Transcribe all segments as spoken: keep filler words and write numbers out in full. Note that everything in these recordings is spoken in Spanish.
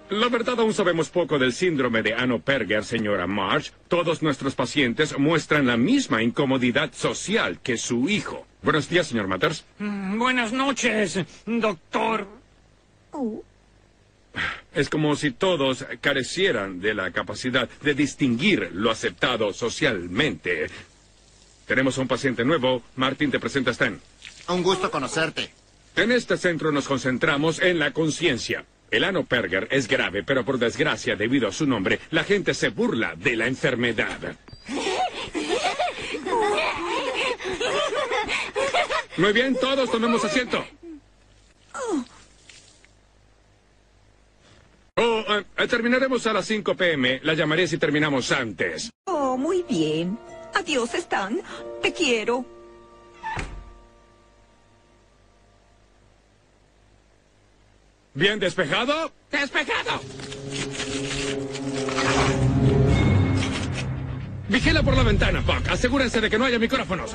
La verdad, aún sabemos poco del síndrome de Asperger, señora March. Todos nuestros pacientes muestran la misma incomodidad social que su hijo. Buenos días, señor Matters. Mm, buenas noches, doctor. Oh. Es como si todos carecieran de la capacidad de distinguir lo aceptado socialmente. Tenemos un paciente nuevo. Martin, te presenta a Stan. Un gusto conocerte. En este centro nos concentramos en la conciencia. El Asperger es grave, pero por desgracia, debido a su nombre, la gente se burla de la enfermedad. Muy bien, todos tomemos asiento. Oh, eh, terminaremos a las cinco p m La llamaré si terminamos antes. Oh, muy bien. Adiós, Stan. Te quiero. ¿Bien despejado? ¡Despejado! Vigila por la ventana, Buck. Asegúrense de que no haya micrófonos.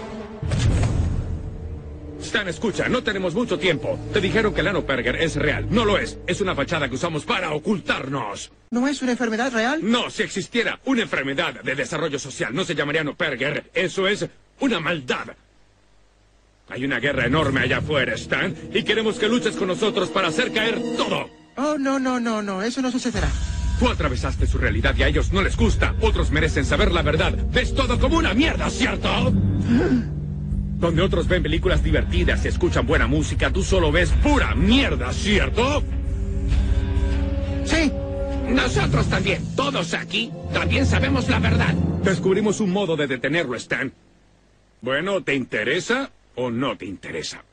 Stan, escucha, no tenemos mucho tiempo. Te dijeron que el Asperger es real. No lo es. Es una fachada que usamos para ocultarnos. ¿No es una enfermedad real? No, si existiera una enfermedad de desarrollo social, no se llamaría Asperger. Eso es una maldad. Hay una guerra enorme allá afuera, Stan, y queremos que luches con nosotros para hacer caer todo. Oh, no, no, no, no. Eso no sucederá. Tú atravesaste su realidad y a ellos no les gusta. Otros merecen saber la verdad. Ves todo como una mierda, ¿cierto? Donde otros ven películas divertidas y escuchan buena música, tú solo ves pura mierda, ¿cierto? Sí. Nosotros también, todos aquí, también sabemos la verdad. Descubrimos un modo de detenerlo, Stan. Bueno, ¿te interesa o no te interesa?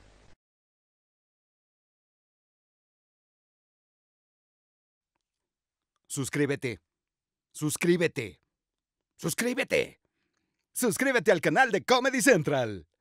Suscríbete. Suscríbete. Suscríbete. Suscríbete al canal de Comedy Central.